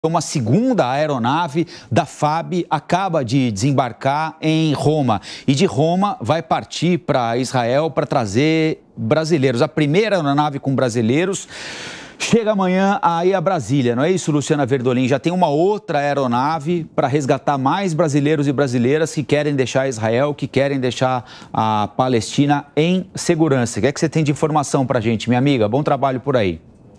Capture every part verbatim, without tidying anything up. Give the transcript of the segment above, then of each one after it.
Uma segunda aeronave da F A B acaba de desembarcar em Roma e de Roma vai partir para Israel para trazer brasileiros. A primeira aeronave com brasileiros chega amanhã aí a Brasília, não é isso, Luciana Verdolim? Já tem uma outra aeronave para resgatar mais brasileiros e brasileiras que querem deixar Israel, que querem deixar a Palestina em segurança. O que é que você tem de informação para a gente, minha amiga? Bom trabalho por aí.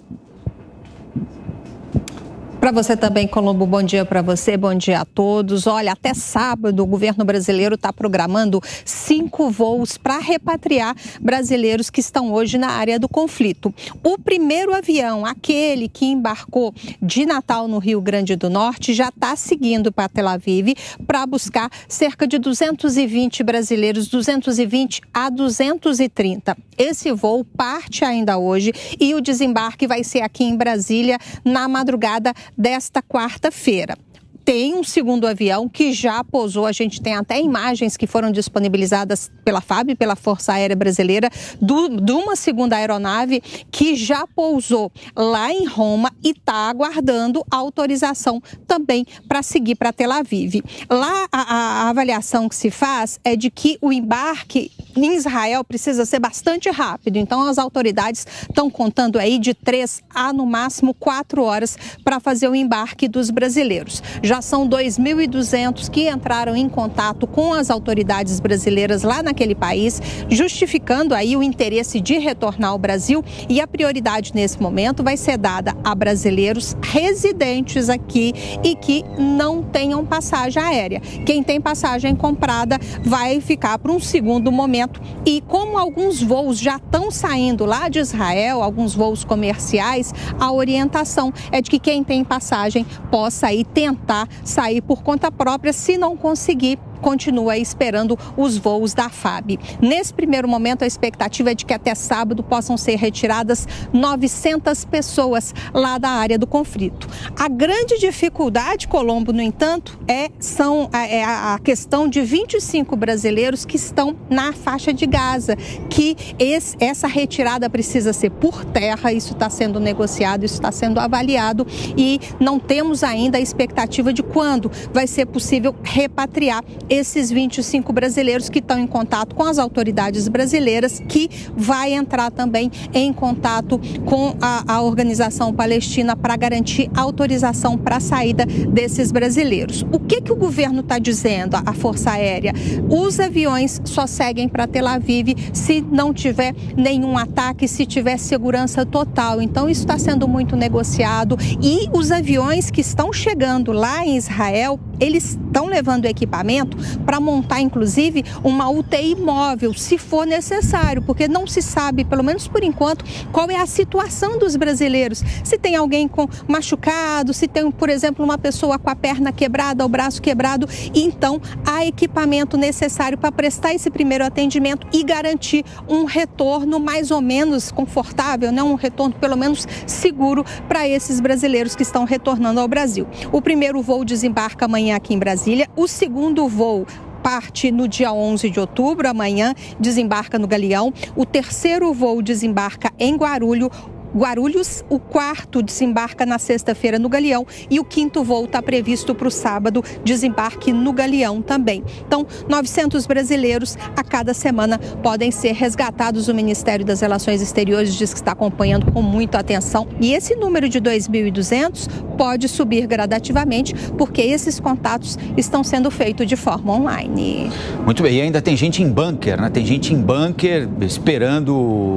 Para você também, Colombo, bom dia para você, bom dia a todos. Olha, até sábado o governo brasileiro está programando cinco voos para repatriar brasileiros que estão hoje na área do conflito. O primeiro avião, aquele que embarcou de Natal no Rio Grande do Norte, já está seguindo para Tel Aviv para buscar cerca de duzentos e vinte brasileiros, duzentos e vinte a duzentos e trinta. Esse voo parte ainda hoje e o desembarque vai ser aqui em Brasília na madrugada desta quarta-feira. Tem um segundo avião que já pousou, a gente tem até imagens que foram disponibilizadas pela F A B, pela Força Aérea Brasileira, do, de uma segunda aeronave que já pousou lá em Roma e está aguardando a autorização também para seguir para Tel Aviv. Lá a, a avaliação que se faz é de que o embarque em Israel precisa ser bastante rápido, então as autoridades estão contando aí de três a no máximo quatro horas para fazer o embarque dos brasileiros. Já são dois mil e duzentos que entraram em contato com as autoridades brasileiras lá naquele país, justificando aí o interesse de retornar ao Brasil, e a prioridade nesse momento vai ser dada a brasileiros residentes aqui e que não tenham passagem aérea. Quem tem passagem comprada vai ficar para um segundo momento, e como alguns voos já estão saindo lá de Israel, alguns voos comerciais, a orientação é de que quem tem passagem possa aí tentar sair por conta própria. Se não conseguir, continua esperando os voos da F A B. Nesse primeiro momento, a expectativa é de que até sábado possam ser retiradas novecentas pessoas lá da área do conflito. A grande dificuldade, Colombo, no entanto, é, são, é a questão de vinte e cinco brasileiros que estão na faixa de Gaza, que esse, essa retirada precisa ser por terra. Isso está sendo negociado, isso está sendo avaliado e não temos ainda a expectativa de quando vai ser possível repatriar esses vinte e cinco brasileiros que estão em contato com as autoridades brasileiras, que vai entrar também em contato com a, a organização palestina para garantir autorização para a saída desses brasileiros. O que, que o governo está dizendo, a Força Aérea? Os aviões só seguem para Tel Aviv se não tiver nenhum ataque, se tiver segurança total. Então isso está sendo muito negociado, e os aviões que estão chegando lá em Israel, eles estão levando equipamento para montar, inclusive, uma U T I móvel, se for necessário, porque não se sabe, pelo menos por enquanto, qual é a situação dos brasileiros. Se tem alguém com machucado, se tem, por exemplo, uma pessoa com a perna quebrada, o braço quebrado, então há equipamento necessário para prestar esse primeiro atendimento e garantir um retorno mais ou menos confortável, né? Um retorno pelo menos seguro para esses brasileiros que estão retornando ao Brasil. O primeiro voo desembarca amanhã aqui em Brasília, o segundo voo parte no dia onze de outubro, amanhã desembarca no Galeão, o terceiro voo desembarca em Guarulhos, Guarulhos, o quarto desembarca na sexta-feira no Galeão e o quinto voo está previsto para o sábado, desembarque no Galeão também. Então, novecentos brasileiros a cada semana podem ser resgatados. O Ministério das Relações Exteriores diz que está acompanhando com muita atenção, e esse número de dois mil e duzentos pode subir gradativamente, porque esses contatos estão sendo feitos de forma online. Muito bem, e ainda tem gente em bunker, né? Tem gente em bunker esperando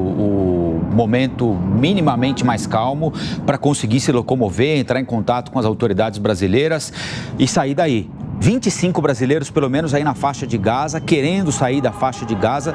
o momento minimamente mais calmo para conseguir se locomover, entrar em contato com as autoridades brasileiras e sair daí. vinte e cinco brasileiros, pelo menos, aí na faixa de Gaza, querendo sair da faixa de Gaza.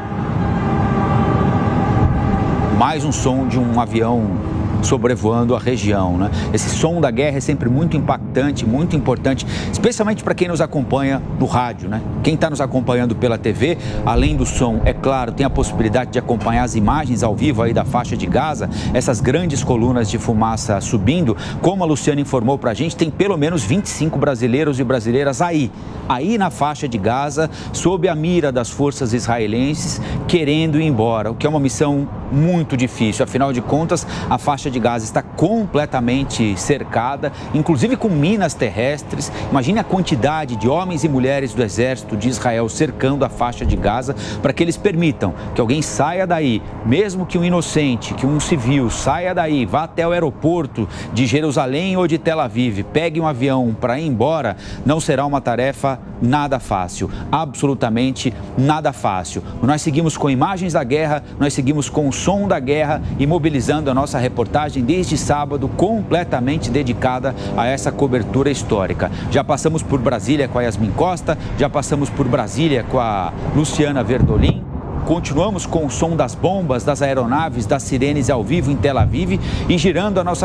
Mais um som de um avião sobrevoando a região, né? Esse som da guerra é sempre muito impactante, muito importante, especialmente para quem nos acompanha do rádio, né? Quem está nos acompanhando pela T V, além do som, é claro, tem a possibilidade de acompanhar as imagens ao vivo aí da faixa de Gaza, essas grandes colunas de fumaça subindo. Como a Luciana informou para a gente, tem pelo menos vinte e cinco brasileiros e brasileiras aí, aí na faixa de Gaza, sob a mira das forças israelenses, querendo ir embora, o que é uma missão muito difícil. Afinal de contas, a faixa faixa de Gaza está completamente cercada, inclusive com minas terrestres. Imagine a quantidade de homens e mulheres do exército de Israel cercando a faixa de Gaza para que eles permitam que alguém saia daí, mesmo que um inocente, que um civil saia daí, vá até o aeroporto de Jerusalém ou de Tel Aviv, pegue um avião para ir embora, não será uma tarefa nada fácil, absolutamente nada fácil. Nós seguimos com imagens da guerra, nós seguimos com o som da guerra e mobilizando a nossa reportagem desde sábado, completamente dedicada a essa cobertura histórica. Já passamos por Brasília com a Yasmin Costa, já passamos por Brasília com a Luciana Verdolim. Continuamos com o som das bombas, das aeronaves, das sirenes ao vivo em Tel Aviv e girando a nossa